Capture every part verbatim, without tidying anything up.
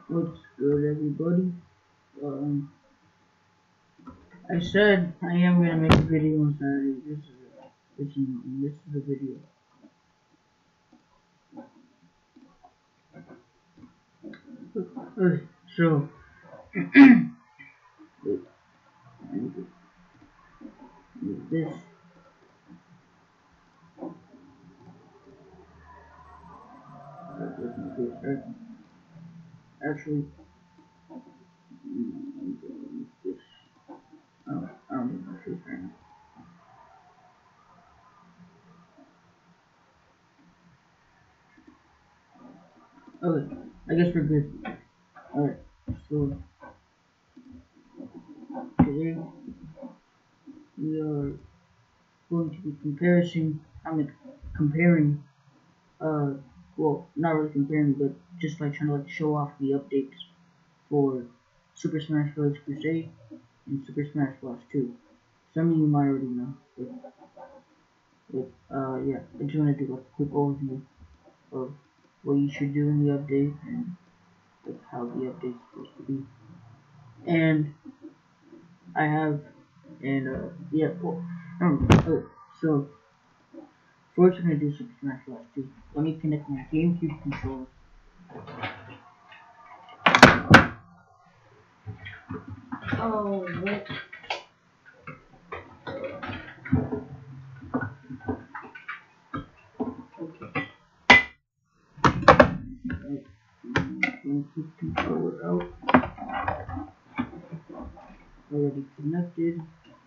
What's good, everybody? Um, I said I am gonna make a video on Saturday. This is a, this is, this is the video. Okay, so wait, I need to move this. That doesn't do it. Actually, mm, I'm gonna use this. Oh, I don't need my face right now. Okay, I guess we're good. Alright, so today we are going to be comparing. I mean, comparing. Uh, well, not really comparing, but just like trying to like show off the updates for Super Smash Bros. Crusade and Super Smash Bros. two. Some of you might already know, but, but uh, yeah, I just want to do like a quick overview of what you should do in the update and like how the update's supposed to be. And I have, and uh, yeah, well, um, okay, so first we're gonna do Super Smash Bros. two. Let me connect my GameCube controller. Oh, what? Okay. Right. GameCube controller out. Already connected.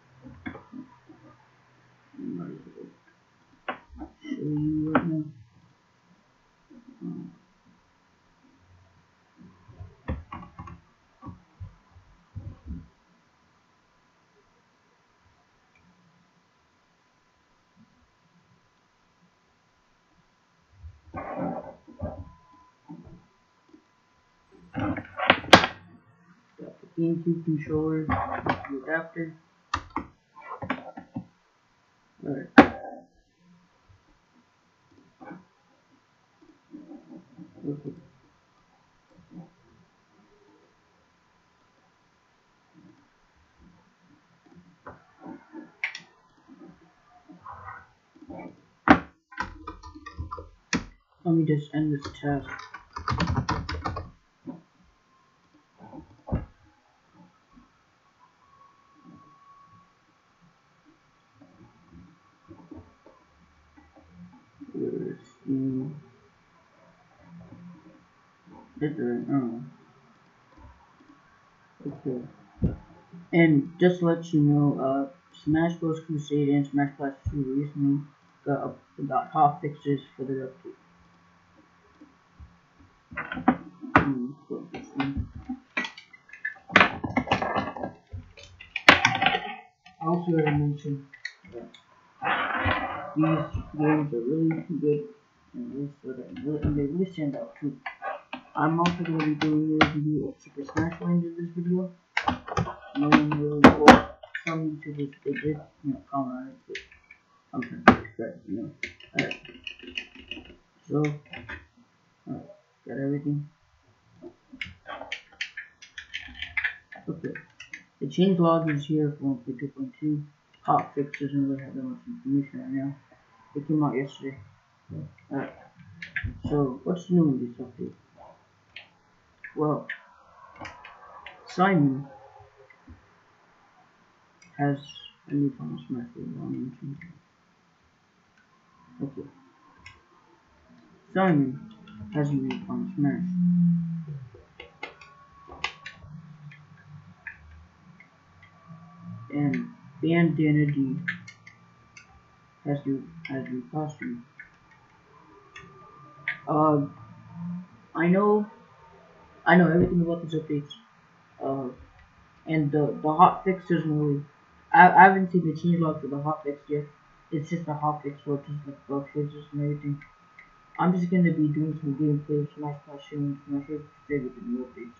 Might as well show you right now. Um, got the GameCube controller, the adapter. Alright. Okay. Let me just end this task. Where's the... Is there? Oh. Okay. And just to let you know, uh, Smash Bros. Crusade and Smash Bros. two recently got, up, got hot fixes for their update. Um, so this one. I also want to mention that these games are really good and, really, so that really, and they really stand out too. I'm also going to be doing a review of Super Smash Land in this video. No one really, well, some YouTubers, they did, you know, comment on it, but I'm trying to expect, you know. Alright. So, alright, got everything. Okay. The change log is here for one point two point two. Hot fix doesn't really have that much information right now. It came out yesterday. Alright. So, what's new in this update? Well, Simon has a new Final Smash Bros. Okay. Simon has a new Final Smash. And Bandana D has new has new costume. Uh, I know, I know everything about these updates. Uh, and the the hot fix doesn't really. I, I haven't seen the changelog for the hot fix yet. It's just a hot fix for just like bug fixes and everything. I'm just gonna be doing some gameplay of Smash Bros. And Smash Bros. With the new updates.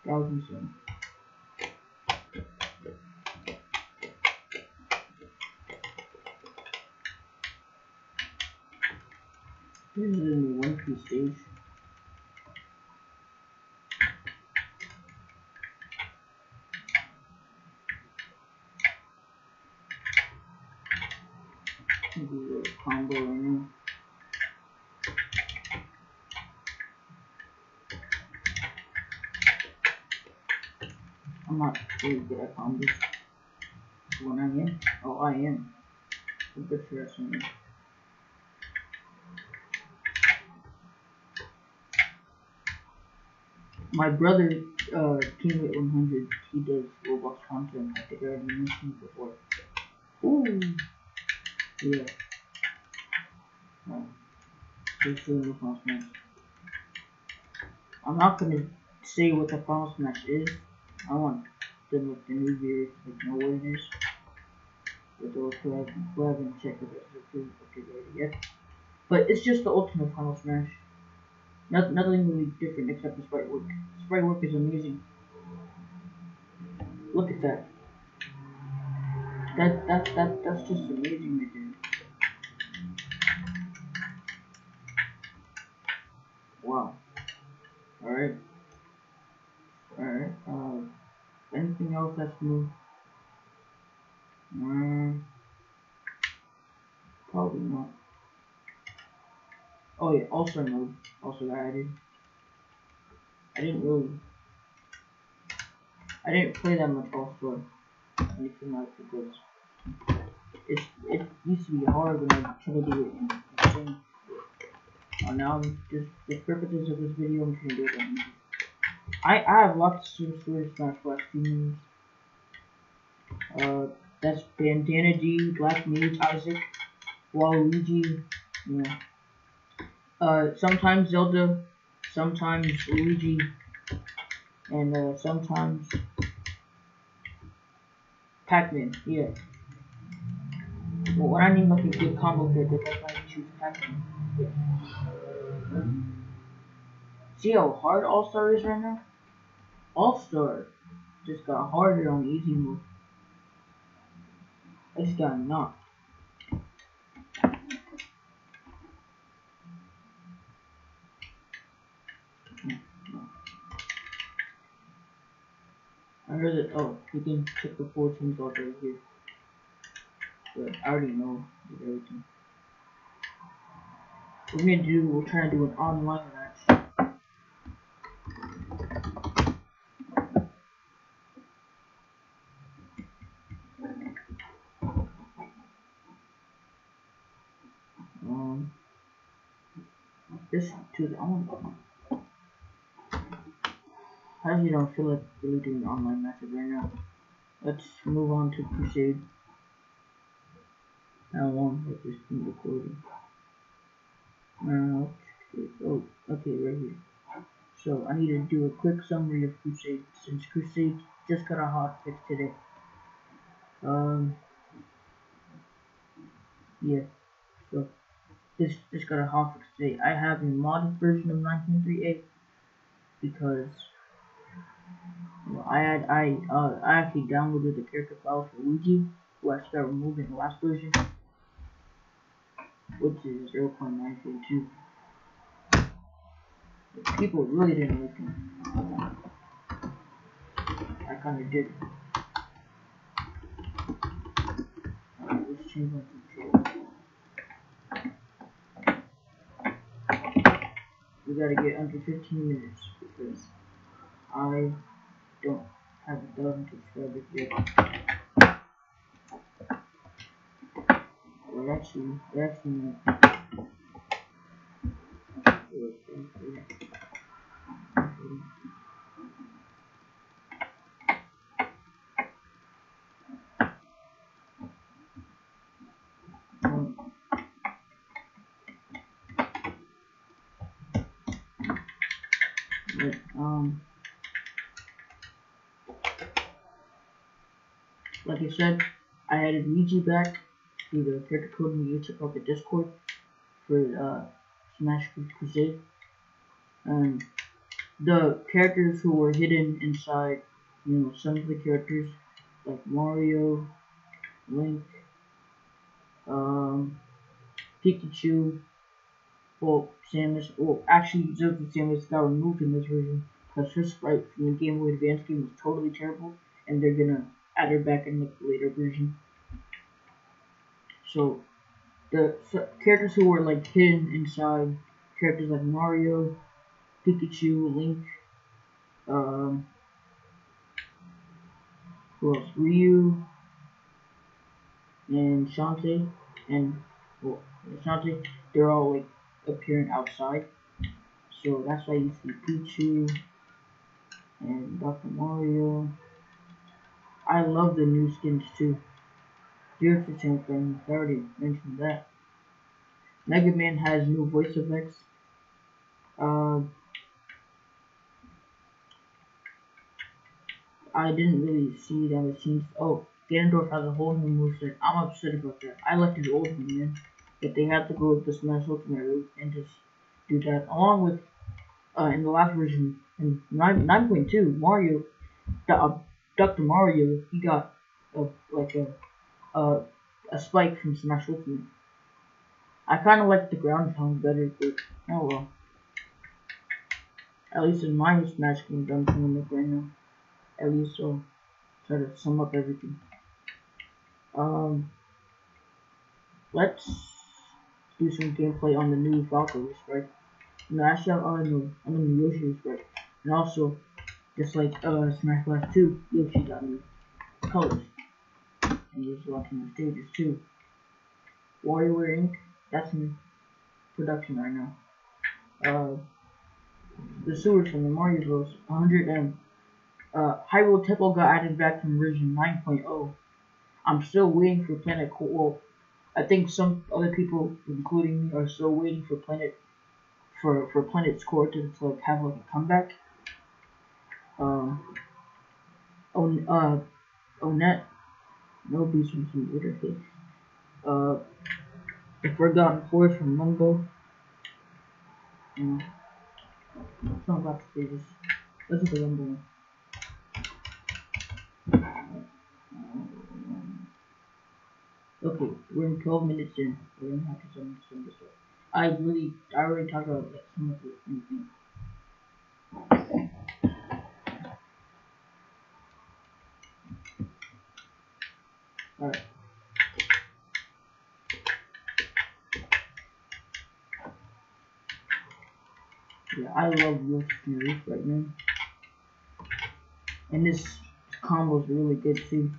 thousand some. This is in the one piece stage. Do a little combo right now. I'm not really good at combos. When I am? Oh, I am. I'm good for wrestling. My brother, uh, Teammate one hundred, he does Roblox content. I think I already mentioned it before. Ooh! Yeah. Uh, just doing the final smash. I'm not gonna say what the final smash is. I want them with the new viewers to know what it is. But those who haven't, who haven't checked it out yet. But it's just the ultimate final smash. Not, nothing really different except the sprite work. Sprite work is amazing. Look at that. That that that that's just amazing right there. Wow. Alright. Alright. Uh anything else that's new? Um probably not. Oh yeah, All-Star mode also got added. I didn't really I didn't play that much All-Star anything like it because it's it used to be hard when I tried to do it in insane. Uh, now just the purposes of this video I'm trying to do it on easy. I, I have lots of stories Smash last few minutes. Uh that's Bandana D, Black Mage, Isaac, Waluigi, you know. Uh sometimes Zelda, sometimes Luigi, and uh sometimes Pac-Man, yeah. Well, when I need like a good combo character, that's why I choose Pac-Man. Yeah. See how hard All-Star is right now? All-Star just got harder on easy mode. I just got knocked. I heard that, oh, you can check the four teams out right here. But I already know everything. We're gonna do, we're trying to do an online match. Um, this to the online. I actually don't feel like really doing online matches right now. Let's move on to Crusade. How long has this been recording? Uh, oh, okay, right here. So I need to do a quick summary of Crusade since Crusade just got a hot fix today. Um, yeah. So this just got a hot fix today. I have a modded version of nineteen three A because well, I had I uh I actually downloaded the character files for Luigi, who I started removing the last version, which is zero point nine four two. People really didn't like him. I kinda did. Alright, let's change my control. We gotta get under fifteen minutes because I don't have a thousand subscribers yet. Well, actually, we're actually um, but, um, like I said, I added Luigi back through the character code in the check out the Discord for uh, Smash Crusade. And the characters who were hidden inside, you know, some of the characters like Mario, Link, um, Pikachu, well, Samus, well, actually, Zelda Samus got removed in this version because her sprite from the Game Boy Advance game was totally terrible, and they're gonna add her back in the later version. So, the so, characters who were like hidden inside, characters like Mario, Pikachu, Link, um, who else? Ryu, and Shantae, and, well, Shantae, they're all like appearing outside. So that's why you see Pichu and Doctor Mario. I love the new skins too. Here's the same thing, I already mentioned that. Mega Man has new voice effects. Uh, I didn't really see that it seems. Oh, Ganondorf has a whole new moveset. I'm upset about that. I liked his old one, man. But they had to go with the Smash Ultimate route and just do that. Along with, uh, in the last version, in nine point two, Mario, uh, Doctor Mario, he got a, like a, a, a spike from Smash Ultimate. I kind of like the ground pound better, but oh well. At least in my Smash game I'm coming up right now. At least I'll try to sum up everything. Um, let's do some gameplay on the new Valkyrie sprite. No, actually, on the on the new Yoshi sprite, and also just like uh Smash Bros. two, Yoshi got new colors, and he's watching the stages too. WarioWare Incorporated, that's in production right now. Uh, the sewers from the Mario Bros. one hundred M. Uh, Hyrule Temple got added back from version nine point oh. I'm still waiting for Planet Core. Well, I think some other people, including me, are still waiting for Planet for for Planet's Core to, to like have like a comeback. Um, oh, uh, Onet, no beast from some later hit. Uh, the Forgotten Forest from Mumbo. Um, it's not about to say this. Listen to Mumbo. Okay, we're in twelve minutes in. We're gonna have to sum sum this up. I really, I already talked about like, some of the things. Alright. Yeah, I love Wolf Fury right now. And this combo is really good too.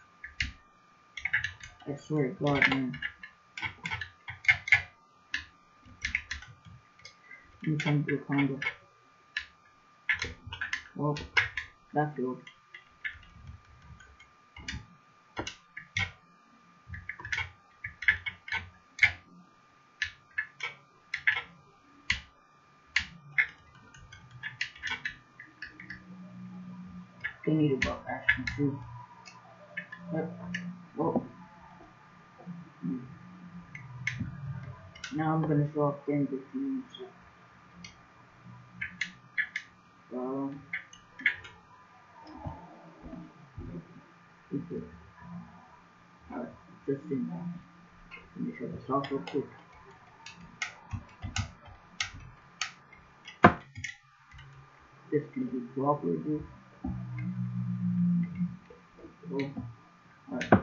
I swear to God, man. Let me try to do a combo. Well, that failed. They need a buff action too. But, well. Hmm. Now I'm gonna show off getting good teams. So, okay. Alright, just in now. Let me show this off real quick. This can be cooperative. So, alright.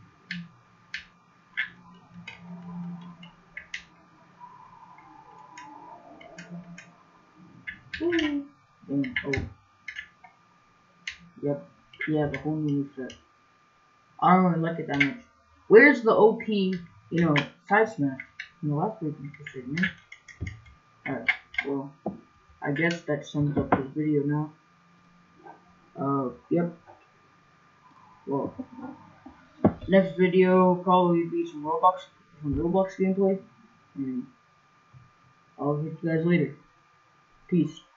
Ooh. And, oh. Yep, he has a whole new set. I don't really like it that much. Where's the O P, you know, side smash? You know, that's pretty interesting, man. Alright, well, I guess that sums up this video now. Uh, yep. Well, next video probably be some Roblox, some Roblox gameplay, and I'll hit you guys later. Peace.